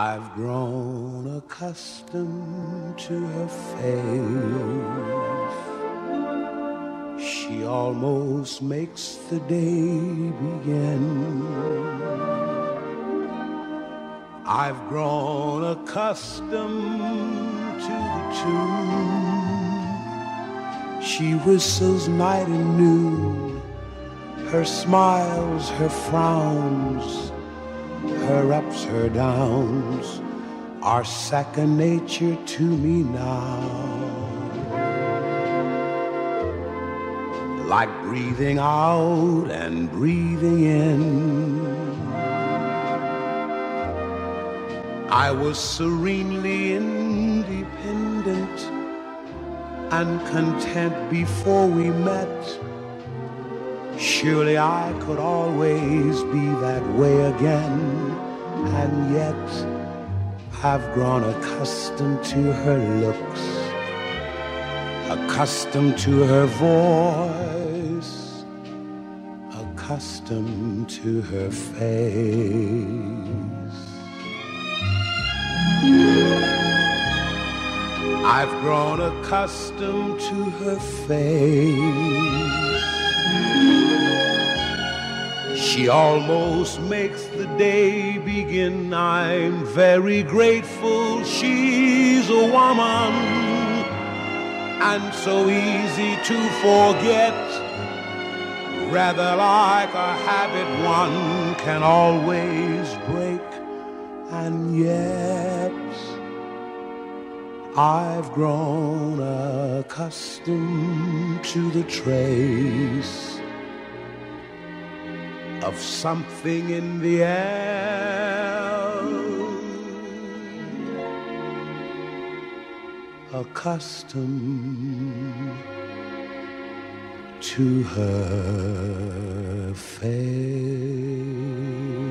I've grown accustomed to her face. She almost makes the day begin. I've grown accustomed to the tune she whistles night and noon. Her smiles, her frowns, her ups, her downs are second nature to me now. Like breathing out and breathing in, I was serenely independent and content before we met. Surely I could always be that way again, and yet I've grown accustomed to her looks, accustomed to her voice, accustomed to her face. I've grown accustomed to her face. She almost makes the day begin. I'm very grateful she's a woman, and so easy to forget. Rather like a habit one can always break, and yet I've grown accustomed to the trace of something in the air, accustomed to her face.